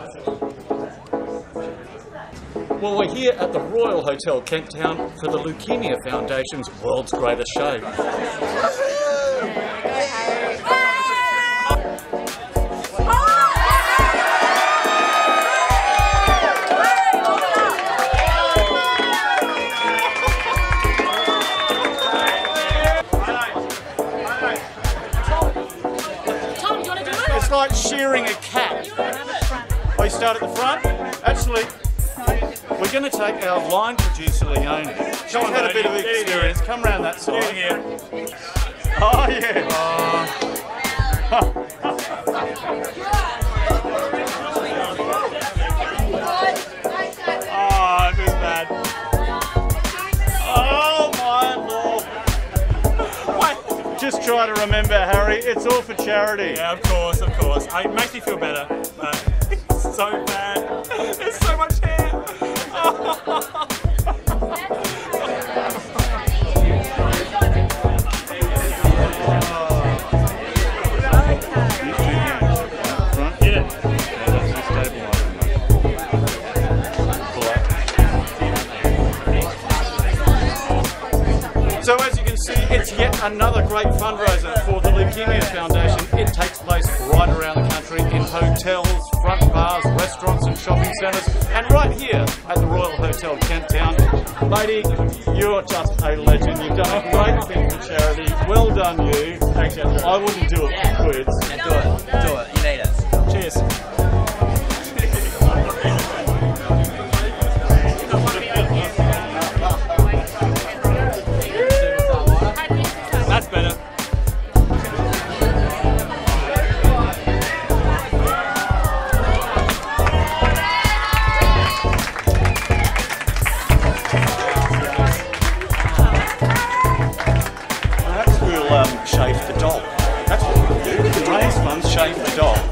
Well, we're here at the Royal Hotel Kent Town for the Leukemia Foundation's World's Greatest Show. It's like shearing a cat. Oh, you start at the front? Actually, we're going to take our line producer, Leonie. She's had a bit of experience. Come round that side. Oh, yeah. Oh, this is bad. Oh, my Lord. Wait, just try to remember, Harry, it's all for charity. Yeah, of course, of course. It makes me feel better, but it's so bad. There's so much hair. So as you can see, it's yet another great fundraiser for the Leukemia Foundation. It takes place right around the country in hotels, front bars, restaurants and shopping centres, and right here at the Royal Hotel Kent Town. Matey, you're just a legend. You've done a great thing for charity. Well done, you. Thanks, I wouldn't do it for quids. Yeah, do it. You need us. Cheers. That's better. Perhaps we'll shave the dog. That's what we'll do. We can raise funds, shave the dog.